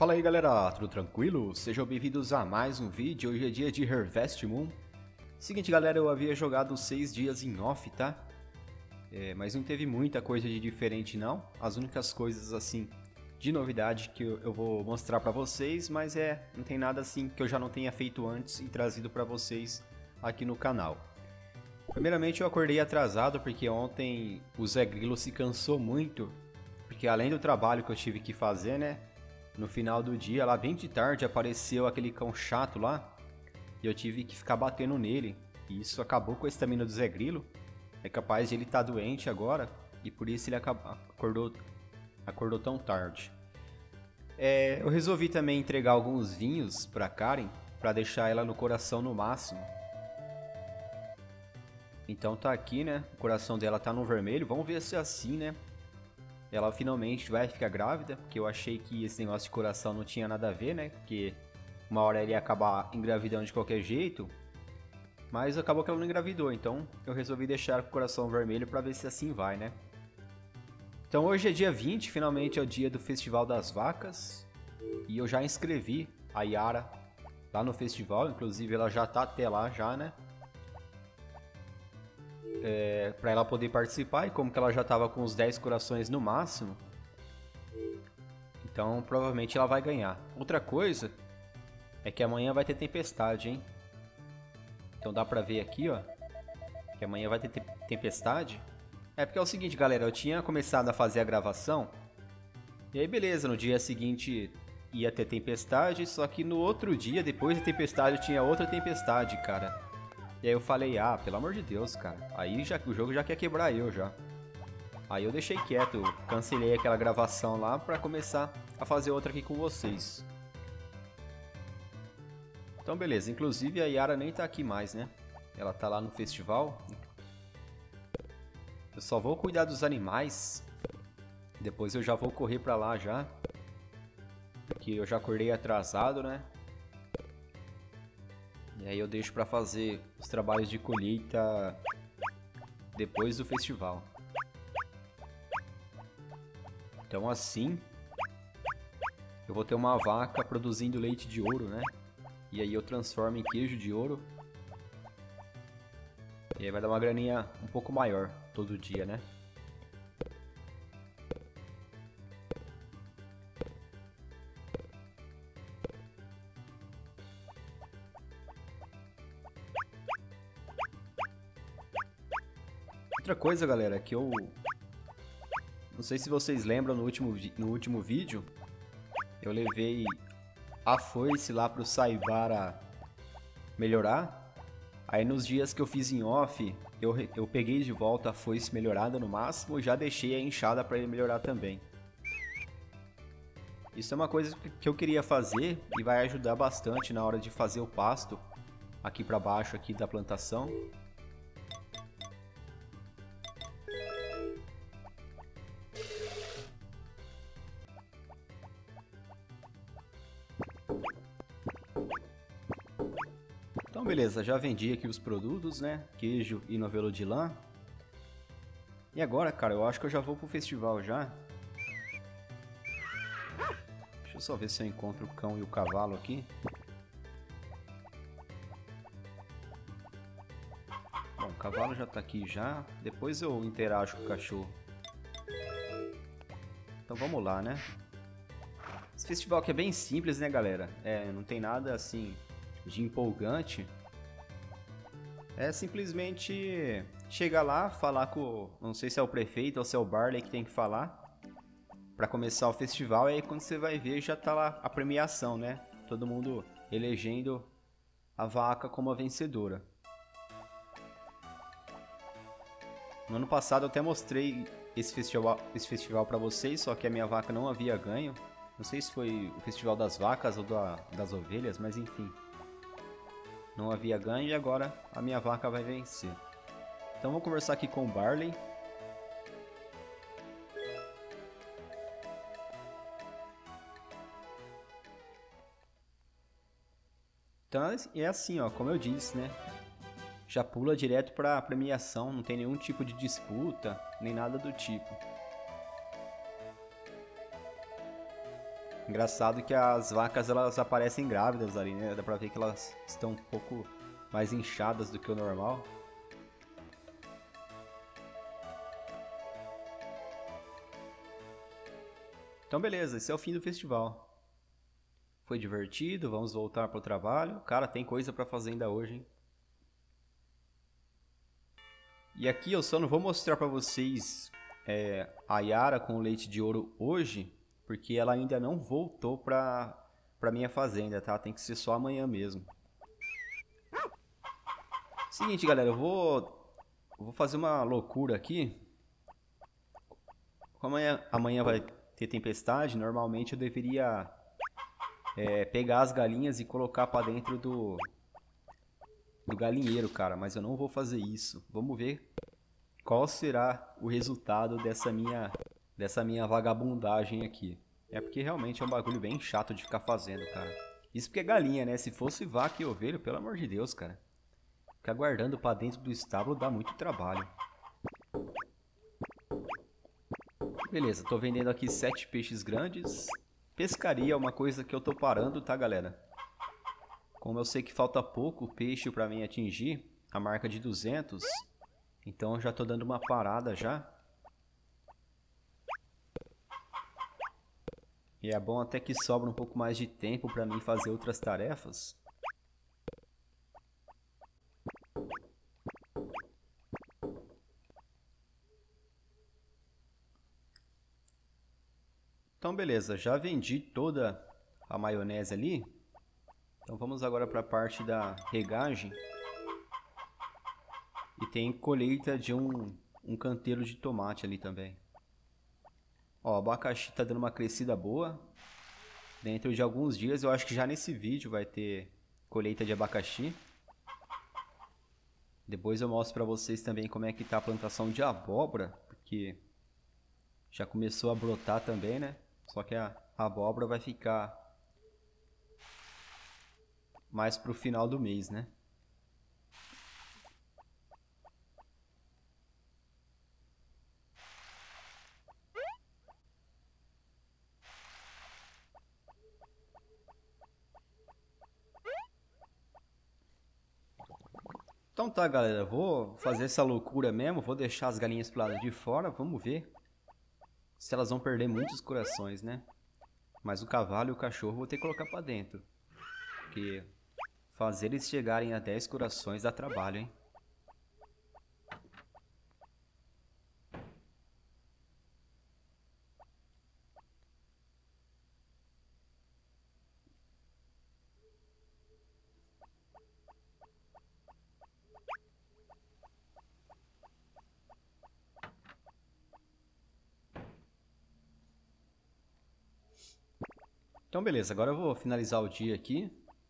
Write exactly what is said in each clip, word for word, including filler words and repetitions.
Fala aí galera, tudo tranquilo? Sejam bem-vindos a mais um vídeo. Hoje é dia de Harvest Moon. Seguinte galera, eu havia jogado seis dias em off, tá? É, mas não teve muita coisa de diferente não. As únicas coisas assim de novidade que eu, eu vou mostrar pra vocês, mas é, não tem nada assim que eu já não tenha feito antes e trazido pra vocês aqui no canal. Primeiramente eu acordei atrasado porque ontem o Zé Grilo se cansou muito, porque além do trabalho que eu tive que fazer, né? No final do dia, lá bem de tarde, apareceu aquele cão chato lá e eu tive que ficar batendo nele. E isso acabou com a estamina do Zé Grilo. É capaz de ele estar doente agora e por isso ele acordou, acordou tão tarde. É, eu resolvi também entregar alguns vinhos para Karen para deixar ela no coração no máximo. Então tá aqui, né? O coração dela tá no vermelho. Vamos ver se é assim, né? Ela finalmente vai ficar grávida, porque eu achei que esse negócio de coração não tinha nada a ver, né? Porque uma hora ele ia acabar engravidando de qualquer jeito. Mas acabou que ela não engravidou, então eu resolvi deixar com o coração vermelho pra ver se assim vai, né? Então hoje é dia vinte, finalmente é o dia do Festival das Vacas. E eu já inscrevi a Yara lá no festival, inclusive ela já tá até lá já, né? É, para ela poder participar, e como que ela já estava com os dez corações no máximo, então provavelmente ela vai ganhar. Outra coisa é que amanhã vai ter tempestade, hein? Então dá pra ver aqui, ó, que amanhã vai ter te tempestade. É porque é o seguinte, galera, eu tinha começado a fazer a gravação, e aí beleza, no dia seguinte ia ter tempestade, só que no outro dia, depois da tempestade, tinha outra tempestade, cara. E aí eu falei, ah, pelo amor de Deus, cara, aí já, o jogo já quer quebrar eu já. Aí eu deixei quieto, cancelei aquela gravação lá pra começar a fazer outra aqui com vocês. Então beleza, inclusive a Yara nem tá aqui mais, né? Ela tá lá no festival. Eu só vou cuidar dos animais, depois eu já vou correr pra lá já. Porque eu já acordei atrasado, né? E aí eu deixo pra fazer os trabalhos de colheita depois do festival. Então assim, eu vou ter uma vaca produzindo leite de ouro, né? E aí eu transformo em queijo de ouro. E aí vai dar uma graninha um pouco maior todo dia, né? Outra coisa, galera, que eu não sei se vocês lembram, no último, no último vídeo eu levei a foice lá pro Saibara melhorar. Aí nos dias que eu fiz em off, eu, eu peguei de volta a foice melhorada no máximo e já deixei a enxada para ele melhorar também. Isso é uma coisa que eu queria fazer e vai ajudar bastante na hora de fazer o pasto aqui para baixo aqui da plantação. Então beleza, já vendi aqui os produtos, né? Queijo e novelo de lã. E agora, cara, eu acho que eu já vou pro festival já. Deixa eu só ver se eu encontro o cão e o cavalo aqui. Bom, o cavalo já tá aqui já. Depois eu interajo com o cachorro. Então vamos lá, né? Esse festival aqui é bem simples, né, galera? É, não tem nada assim de empolgante. É simplesmente chegar lá, falar com, não sei se é o prefeito ou se é o Barley que tem que falar para começar o festival, e aí quando você vai ver já tá lá a premiação, né? Todo mundo elegendo a vaca como a vencedora. No ano passado eu até mostrei esse festival, esse festival para vocês, só que a minha vaca não havia ganho. Não sei se foi o festival das vacas ou da, das ovelhas, mas enfim. Não havia ganho e agora a minha vaca vai vencer. Então vou conversar aqui com o Barley. Então é assim, ó, como eu disse, né? Já pula direto para a premiação, não tem nenhum tipo de disputa, nem nada do tipo. Engraçado que as vacas elas aparecem grávidas ali, né? Dá pra ver que elas estão um pouco mais inchadas do que o normal. Então beleza, esse é o fim do festival. Foi divertido, vamos voltar pro trabalho. Cara, tem coisa pra fazer ainda hoje, hein? E aqui eu só não vou mostrar pra vocês é, a Yara com o leite de ouro hoje, porque ela ainda não voltou pra, pra minha fazenda, tá? Tem que ser só amanhã mesmo. Seguinte, galera, eu vou, eu vou fazer uma loucura aqui. Como amanhã, amanhã vai ter tempestade, normalmente eu deveria é, pegar as galinhas e colocar pra dentro do, do galinheiro, cara. Mas eu não vou fazer isso. Vamos ver qual será o resultado dessa minha, dessa minha vagabundagem aqui. É porque realmente é um bagulho bem chato de ficar fazendo, cara. Isso porque é galinha, né? Se fosse vaca e ovelha, pelo amor de Deus, cara. Ficar guardando pra dentro do estábulo dá muito trabalho. Beleza, tô vendendo aqui sete peixes grandes. Pescaria é uma coisa que eu tô parando, tá, galera? Como eu sei que falta pouco peixe pra mim atingir a marca de duzentos, então eu já tô dando uma parada já. E é bom até que sobra um pouco mais de tempo pra mim fazer outras tarefas. Então beleza, já vendi toda a maionese ali. Então vamos agora para a parte da regagem. E tem colheita de um, um canteiro de tomate ali também. Ó, o abacaxi tá dando uma crescida boa. Dentro de alguns dias, eu acho que já nesse vídeo vai ter colheita de abacaxi. Depois eu mostro para vocês também como é que tá a plantação de abóbora, porque já começou a brotar também, né? Só que a abóbora vai ficar mais pro final do mês, né? Então tá, galera, vou fazer essa loucura mesmo, vou deixar as galinhas pro lado de fora, vamos ver se elas vão perder muitos corações, né? Mas o cavalo e o cachorro vou ter que colocar pra dentro, porque fazer eles chegarem a dez corações dá trabalho, hein? Então beleza, agora eu vou finalizar o dia aqui.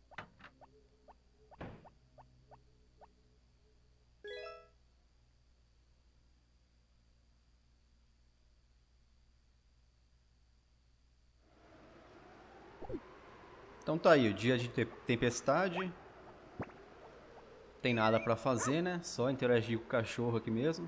Então tá aí, o dia de tempestade. Tem nada pra fazer, né? Só interagir com o cachorro aqui mesmo.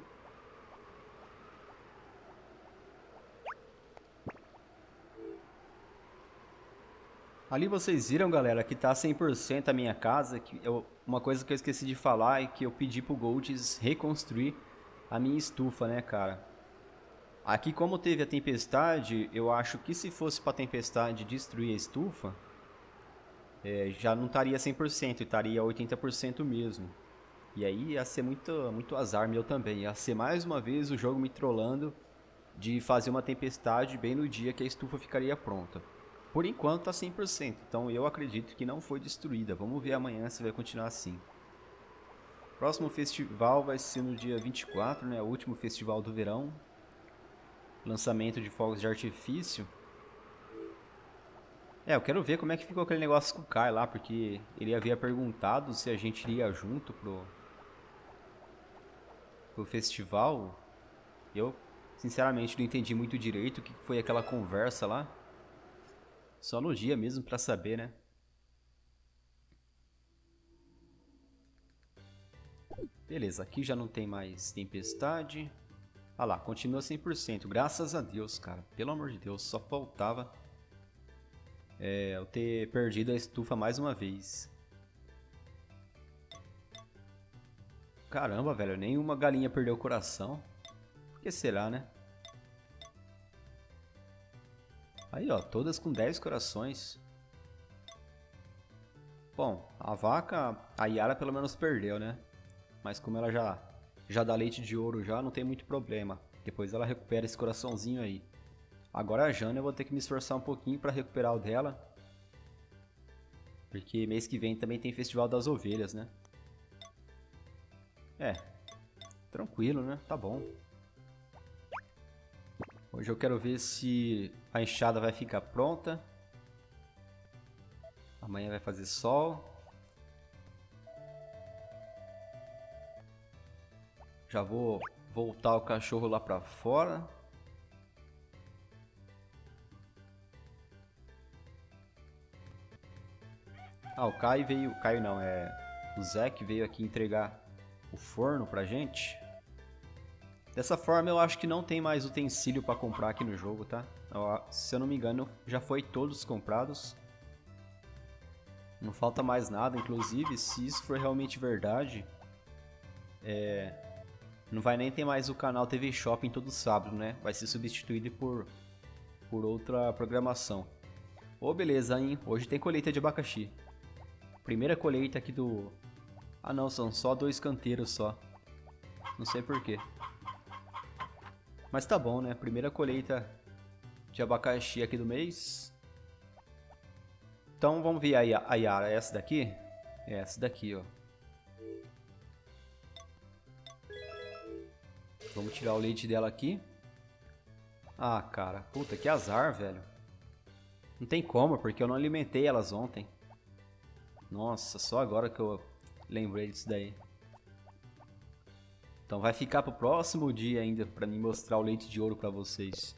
Ali vocês viram, galera, que tá cem por cento a minha casa. Que eu, uma coisa que eu esqueci de falar é que eu pedi pro Golds reconstruir a minha estufa, né, cara? Aqui, como teve a tempestade, eu acho que se fosse pra tempestade destruir a estufa, é, já não estaria cem por cento, estaria oitenta por cento mesmo. E aí ia ser muito, muito azar meu também. Ia ser mais uma vez o jogo me trollando de fazer uma tempestade bem no dia que a estufa ficaria pronta. Por enquanto tá cem por cento, então eu acredito que não foi destruída. Vamos ver amanhã se vai continuar assim. Próximo festival vai ser no dia vinte e quatro, né? O último festival do verão. Lançamento de fogos de artifício. É, eu quero ver como é que ficou aquele negócio com o Kai lá, porque ele havia perguntado se a gente iria junto pro, pro festival. Eu, sinceramente, não entendi muito direito o que foi aquela conversa lá. Só no dia mesmo pra saber, né? Beleza, aqui já não tem mais tempestade. Ah lá, continua cem por cento. Graças a Deus, cara. Pelo amor de Deus, só faltava. é, eu ter perdido a estufa mais uma vez. Caramba, velho, nenhuma galinha perdeu o coração. Por que será, né? Aí, ó, todas com dez corações. Bom, a vaca, a Yara pelo menos perdeu, né? Mas como ela já, já dá leite de ouro já, não tem muito problema. Depois ela recupera esse coraçãozinho aí. Agora a Jana eu vou ter que me esforçar um pouquinho pra recuperar o dela. Porque mês que vem também tem Festival das Ovelhas, né? É, tranquilo, né? Tá bom. Hoje eu quero ver se a enxada vai ficar pronta. Amanhã vai fazer sol. Já vou voltar o cachorro lá pra fora. Ah, o Caio veio... O Caio não, é... O Zé que veio aqui entregar o forno pra gente. Dessa forma eu acho que não tem mais utensílio pra comprar aqui no jogo, tá? Se eu não me engano, já foi todos comprados. Não falta mais nada, inclusive, se isso for realmente verdade, é... não vai nem ter mais o canal T V Shopping todo sábado, né? Vai ser substituído por, por outra programação. Ô, oh, beleza, hein? Hoje tem colheita de abacaxi. Primeira colheita aqui do... Ah não, são só dois canteiros só. Não sei porquê. Mas tá bom, né? Primeira colheita de abacaxi aqui do mês. Então vamos ver a Yara. É essa daqui? É essa daqui, ó. Vamos tirar o leite dela aqui. Ah, cara. Puta, que azar, velho. Não tem como, porque eu não alimentei elas ontem. Nossa, só agora que eu lembrei disso daí. Então vai ficar pro próximo dia ainda pra me mostrar o leite de ouro pra vocês.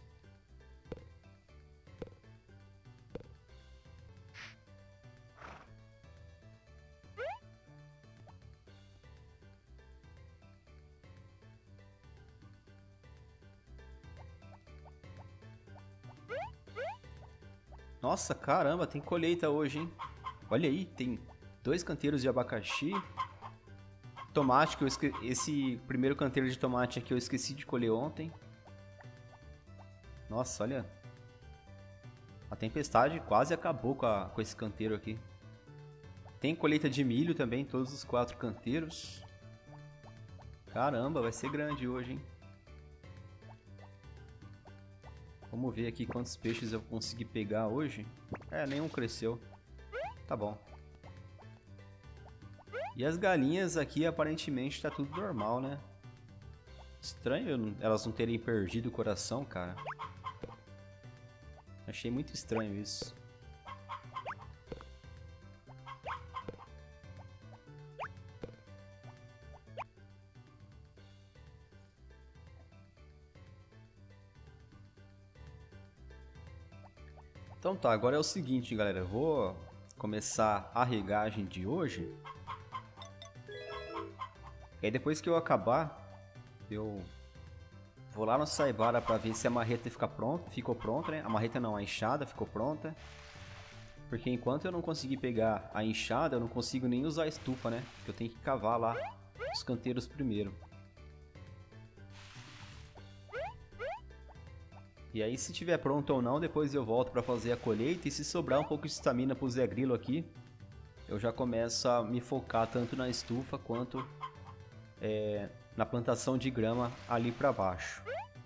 Nossa, caramba, tem colheita hoje, hein? Olha aí, tem dois canteiros de abacaxi. Tomate, que eu esque... esse primeiro canteiro de tomate aqui eu esqueci de colher ontem. Nossa, olha. A tempestade quase acabou com, a... com esse canteiro aqui. Tem colheita de milho também, todos os quatro canteiros. Caramba, vai ser grande hoje, hein? Vamos ver aqui quantos peixes eu consegui pegar hoje. É, nenhum cresceu. Tá bom. E as galinhas aqui aparentemente tá tudo normal, né? Estranho elas não terem perdido o coração, cara. Achei muito estranho isso. Então tá, agora é o seguinte, galera. Eu vou começar a regagem de hoje. E aí depois que eu acabar, eu vou lá no Saibara pra ver se a marreta fica pronta, ficou pronta, né? A marreta não, a enxada ficou pronta. Porque enquanto eu não conseguir pegar a enxada, eu não consigo nem usar a estufa, né? Porque eu tenho que cavar lá os canteiros primeiro. E aí se tiver pronto ou não, depois eu volto pra fazer a colheita. E se sobrar um pouco de estamina pro Zé Grilo aqui, eu já começo a me focar tanto na estufa quanto é, na plantação de grama ali pra baixo.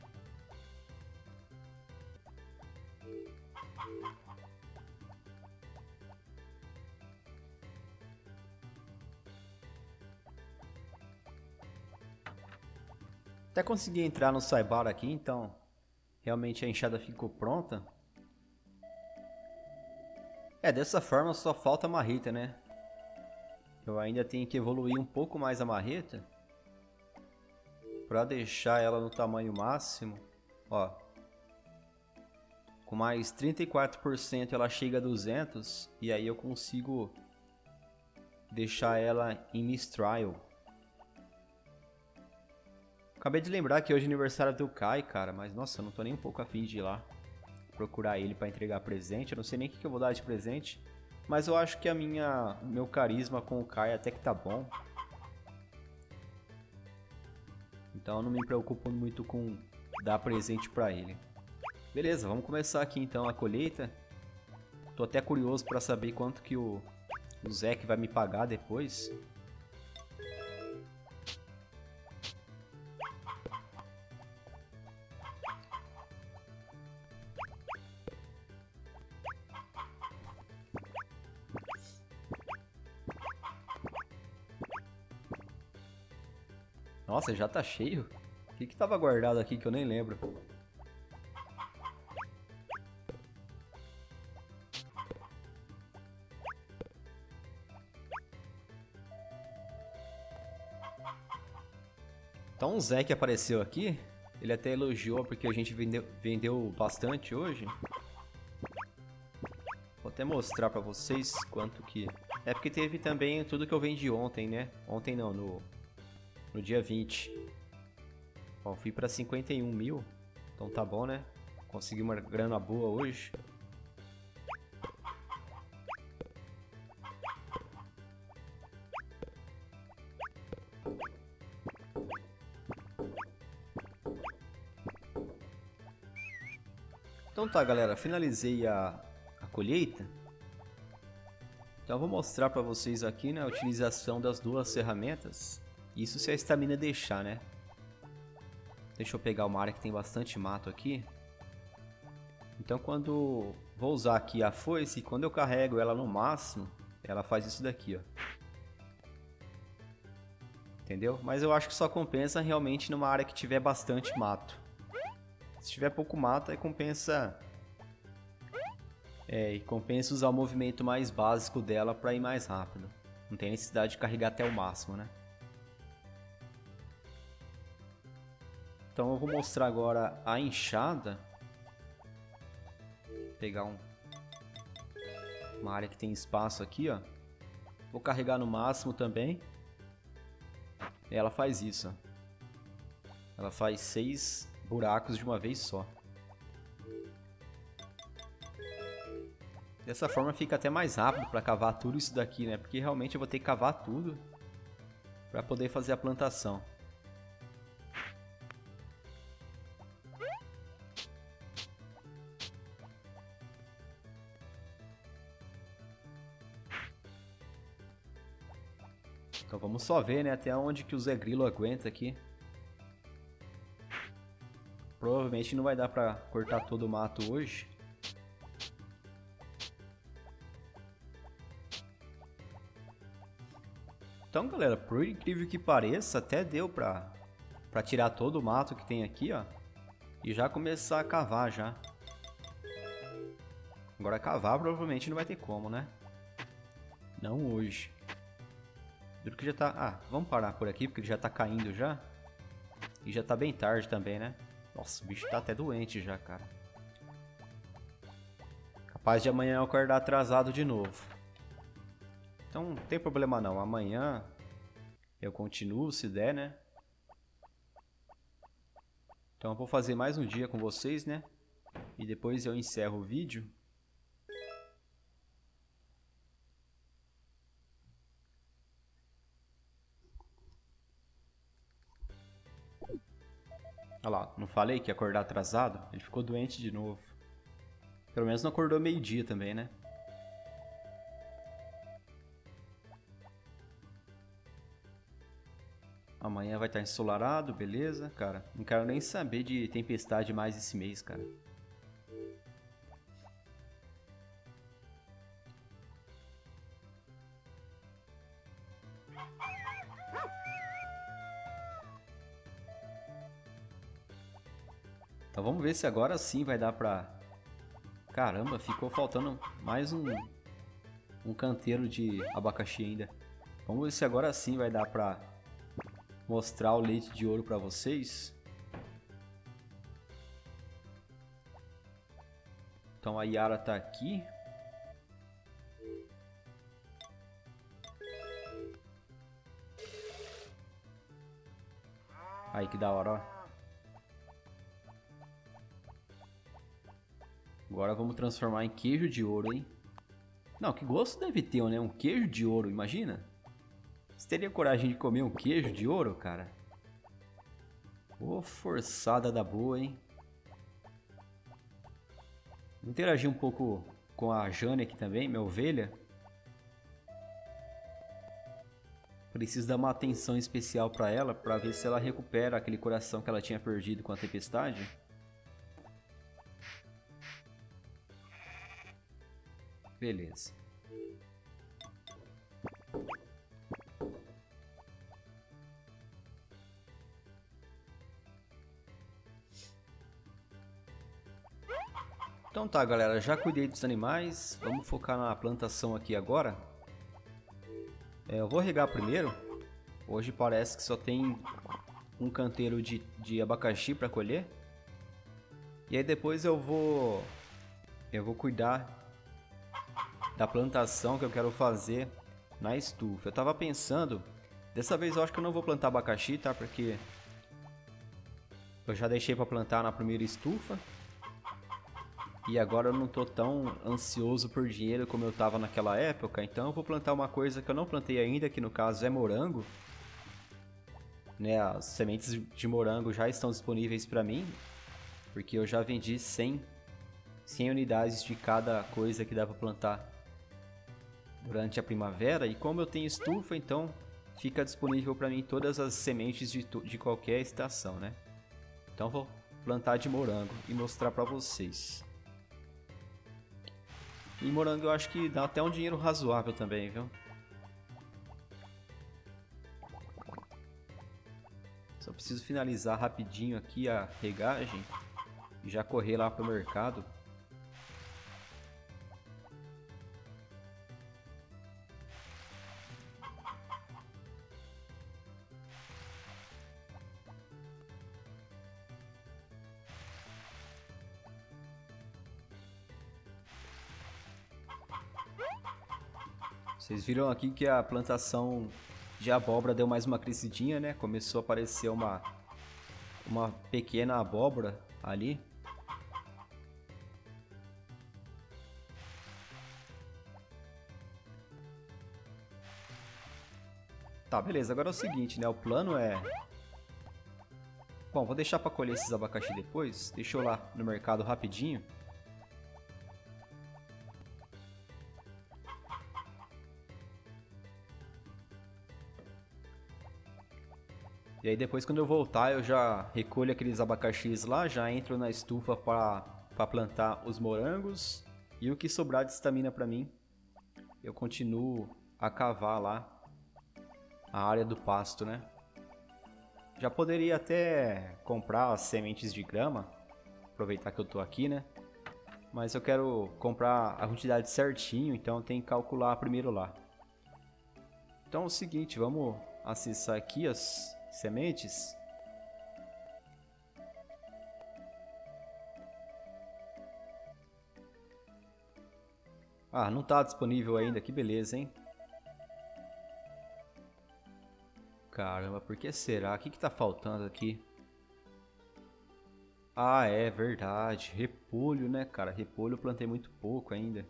Até consegui entrar no Saibara aqui, então realmente a enxada ficou pronta. É, dessa forma só falta a marreta, né? Eu ainda tenho que evoluir um pouco mais a marreta para deixar ela no tamanho máximo. Ó, com mais trinta e quatro por cento ela chega a duzentos e aí eu consigo deixar ela em Mistrial. Acabei de lembrar que hoje é aniversário do Kai, cara, mas nossa, eu não tô nem um pouco afim de ir lá. procurar ele pra entregar presente. Eu não sei nem o que, que eu vou dar de presente. Mas eu acho que a minha, meu carisma com o Kai até que tá bom. Então eu não me preocupo muito com dar presente pra ele. Beleza, vamos começar aqui então a colheita. Tô até curioso pra saber quanto que o, o Zack vai me pagar depois. Nossa, já tá cheio? O que que tava guardado aqui que eu nem lembro? Então o Zack apareceu aqui. Ele até elogiou porque a gente vendeu, vendeu bastante hoje. Vou até mostrar pra vocês quanto que... É porque teve também tudo que eu vendi ontem, né? Ontem não, no... No dia vinte. Ó, fui pra cinquenta e um mil. Então tá bom, né? Consegui uma grana boa hoje. Então tá, galera. Finalizei a, a colheita. Então eu vou mostrar pra vocês aqui, né, a utilização das duas ferramentas. Isso se a estamina deixar, né? Deixa eu pegar uma área que tem bastante mato aqui. Então quando vou usar aqui a foice, quando eu carrego ela no máximo, ela faz isso daqui, ó. Entendeu? Mas eu acho que só compensa realmente numa área que tiver bastante mato. Se tiver pouco mato, aí compensa... É, e compensa usar o movimento mais básico dela para ir mais rápido. Não tem necessidade de carregar até o máximo, né? Então eu vou mostrar agora a enxada. Vou pegar um, uma área que tem espaço aqui, ó. Vou carregar no máximo também. E ela faz isso, ó. Ela faz seis buracos de uma vez só. Dessa forma fica até mais rápido para cavar tudo isso daqui, né? Porque realmente eu vou ter que cavar tudo para poder fazer a plantação. Então vamos só ver, né, até onde que o Zé Grilo aguenta aqui. Provavelmente não vai dar pra cortar todo o mato hoje. Então, galera, por incrível que pareça, até deu pra, pra tirar todo o mato que tem aqui, ó. E já começar a cavar já. Agora cavar provavelmente não vai ter como, né? Não hoje. Duro que já tá... Ah, vamos parar por aqui, porque ele já tá caindo já. E já tá bem tarde também, né? Nossa, o bicho tá até doente já, cara. Capaz de amanhã eu acordar atrasado de novo. Então não tem problema não. Amanhã eu continuo se der, né? Então eu vou fazer mais um dia com vocês, né? E depois eu encerro o vídeo. Olha lá, não falei que ia acordar atrasado? Ele ficou doente de novo. Pelo menos não acordou meio-dia também, né? Amanhã vai estar ensolarado, beleza, cara. Não quero nem saber de tempestade mais esse mês, cara. Então vamos ver se agora sim vai dar pra... Caramba, ficou faltando mais um, um canteiro de abacaxi ainda. Vamos ver se agora sim vai dar pra mostrar o leite de ouro pra vocês. Então a Yara tá aqui. Aí que da hora, ó. Agora vamos transformar em queijo de ouro, hein? Não, que gosto deve ter, né? Um queijo de ouro, imagina. Você teria coragem de comer um queijo de ouro, cara? Ô, forçada da boa, hein? Vou interagir um pouco com a Jane aqui também, minha ovelha. Preciso dar uma atenção especial pra ela, pra ver se ela recupera aquele coração que ela tinha perdido com a tempestade. Beleza. Então tá, galera, já cuidei dos animais, vamos focar na plantação aqui agora. É, eu vou regar primeiro. Hoje parece que só tem um canteiro de, de abacaxi para colher. E aí depois eu vou eu vou cuidar da plantação que eu quero fazer na estufa. Eu tava pensando, dessa vez eu acho que eu não vou plantar abacaxi, tá? Porque eu já deixei para plantar na primeira estufa. E agora eu não tô tão ansioso por dinheiro como eu tava naquela época. Então eu vou plantar uma coisa que eu não plantei ainda, que no caso é morango. Né, as sementes de morango já estão disponíveis para mim. Porque eu já vendi cem, cem unidades de cada coisa que dá para plantar durante a primavera. E como eu tenho estufa, então fica disponível para mim todas as sementes de, de qualquer estação, né? Então vou plantar de morango e mostrar para vocês. E morango eu acho que dá até um dinheiro razoável também, viu? Só preciso finalizar rapidinho aqui a regagem e já correr lá pro mercado. Vocês viram aqui que a plantação de abóbora deu mais uma crescidinha, né? Começou a aparecer uma, uma pequena abóbora ali. Tá, beleza. Agora é o seguinte, né? O plano é... Bom, vou deixar para colher esses abacaxi depois. Deixa eu lá no mercado rapidinho. E aí depois quando eu voltar eu já recolho aqueles abacaxis lá, já entro na estufa para plantar os morangos. E o que sobrar de estamina para mim, eu continuo a cavar lá a área do pasto, né? Já poderia até comprar as sementes de grama, aproveitar que eu tô aqui, né? Mas eu quero comprar a quantidade certinho, então eu tenho que calcular primeiro lá. Então é o seguinte, vamos acessar aqui as sementes. Ah, não tá disponível ainda, que beleza, hein? Caramba, por que será? O que que tá faltando aqui? Ah, é verdade. Repolho, né, cara? Repolho eu plantei muito pouco ainda.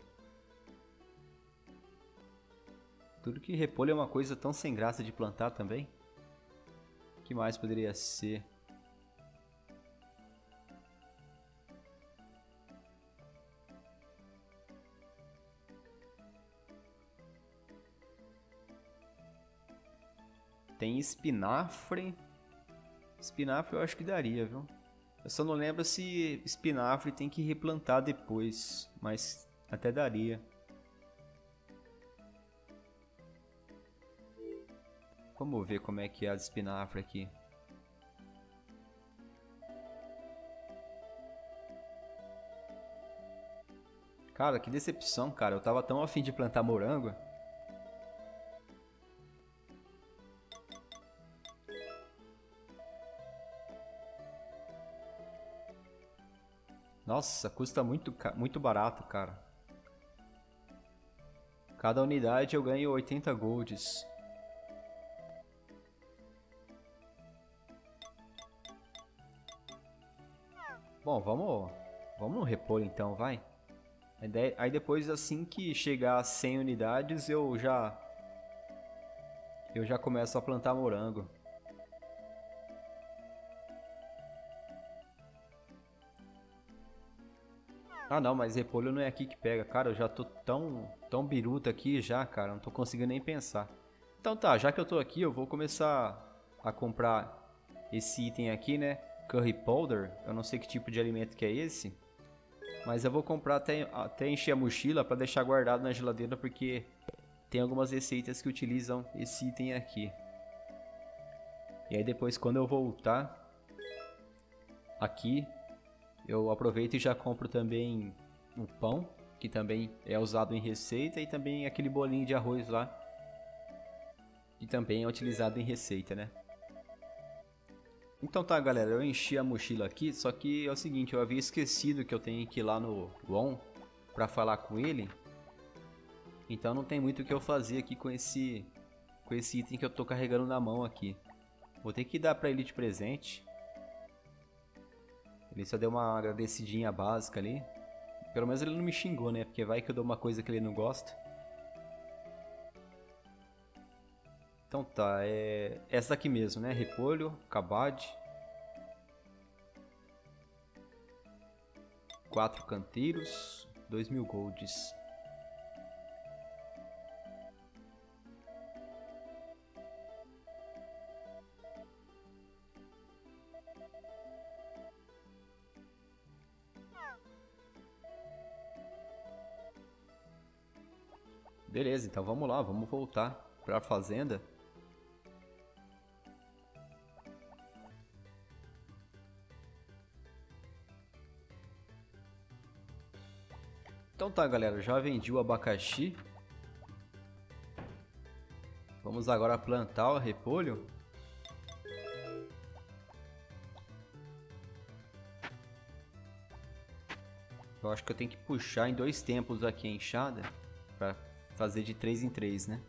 Tudo que repolho é uma coisa tão sem graça de plantar também. O que mais poderia ser? Tem espinafre. Espinafre eu acho que daria, viu? Eu só não lembro se espinafre tem que replantar depois, mas até daria. Vamos ver como é que é a espinafre aqui. Cara, que decepção, cara. Eu tava tão afim de plantar morango. Nossa, custa muito, muito barato, cara. Cada unidade eu ganho oitenta golds. Bom, vamos, vamos no repolho então, vai. Aí depois, assim que chegar a cem unidades, eu já eu já começo a plantar morango. Ah não, mas repolho não é aqui que pega. Cara, eu já tô tão, tão biruta aqui já, cara. Não tô conseguindo nem pensar. Então tá, já que eu tô aqui, eu vou começar a comprar esse item aqui, né? Curry Powder. Eu não sei que tipo de alimento que é esse. Mas eu vou comprar até, até encher a mochila pra deixar guardado na geladeira. Porque tem algumas receitas que utilizam esse item aqui. E aí depois, quando eu voltar aqui, eu aproveito e já compro também o pão, que também é usado em receita, e também aquele bolinho de arroz lá, que também é utilizado em receita, né? Então tá, galera, eu enchi a mochila aqui, só que é o seguinte, eu havia esquecido que eu tenho que ir lá no Ron pra falar com ele. Então não tem muito o que eu fazer aqui com esse, com esse item que eu tô carregando na mão aqui. Vou ter que dar pra ele de presente. Ele só deu uma agradecidinha básica ali. Pelo menos ele não me xingou, né? Porque vai que eu dou uma coisa que ele não gosta. Então tá, é essa aqui mesmo, né? Repolho, cabade. Quatro canteiros, dois mil golds. Beleza, então vamos lá, vamos voltar para a fazenda. Então tá, galera, já vendi o abacaxi. Vamos agora plantar o repolho. Eu acho que eu tenho que puxar em dois tempos aqui a enxada para fazer de três em três, né?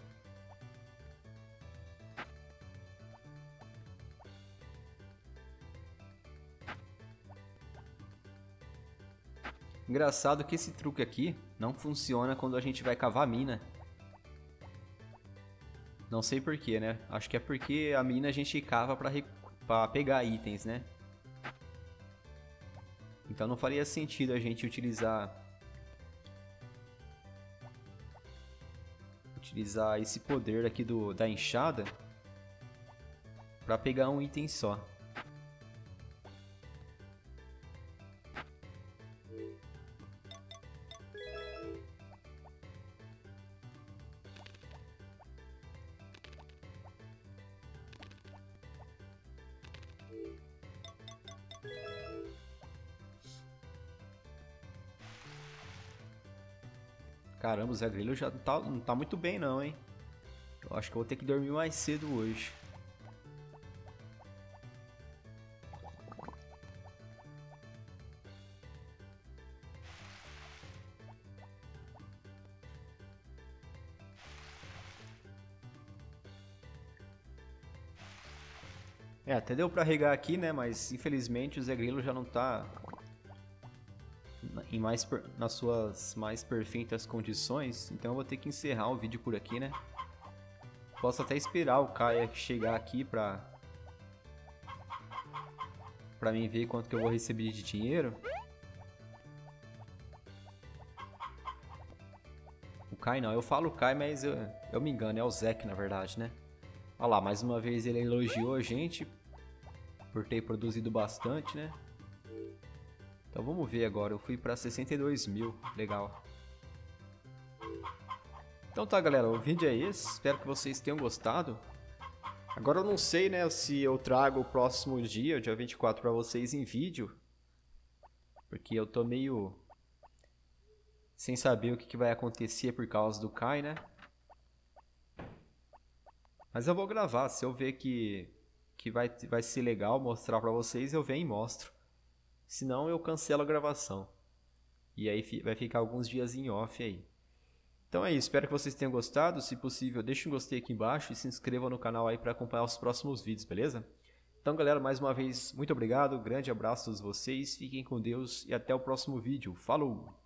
Engraçado que esse truque aqui não funciona quando a gente vai cavar a mina. Não sei porquê, né? Acho que é porque a mina a gente cava pra, pra pegar itens, né? Então não faria sentido a gente utilizar... Utilizar esse poder aqui do, da enxada pra pegar um item só. Caramba, o Zé Grilo já não tá, não tá muito bem não, hein? Eu acho que eu vou ter que dormir mais cedo hoje. É, até deu pra regar aqui, né? Mas infelizmente o Zé Grilo já não tá em mais per... nas suas mais perfeitas condições. Então eu vou ter que encerrar o vídeo por aqui, né? Posso até esperar o Caia chegar aqui pra... pra mim ver quanto que eu vou receber de dinheiro. O Kai não, eu falo Kai, mas eu, eu me engano, é o Zek na verdade, né? Olha lá, mais uma vez ele elogiou a gente por ter produzido bastante, né? Então vamos ver agora, eu fui pra sessenta e dois mil, legal. Então tá, galera, o vídeo é esse, espero que vocês tenham gostado. Agora eu não sei, né, se eu trago o próximo dia, o dia vinte e quatro, pra vocês em vídeo. Porque eu tô meio sem saber o que, que vai acontecer por causa do Kai, né? Mas eu vou gravar, se eu ver que, que vai, vai ser legal mostrar pra vocês, eu venho e mostro. Senão eu cancelo a gravação. E aí vai ficar alguns dias em off aí. Então é isso, espero que vocês tenham gostado. Se possível, deixe um gostei aqui embaixo e se inscreva no canal aí para acompanhar os próximos vídeos, beleza? Então galera, mais uma vez, muito obrigado, grande abraço a todos vocês, fiquem com Deus e até o próximo vídeo. Falou!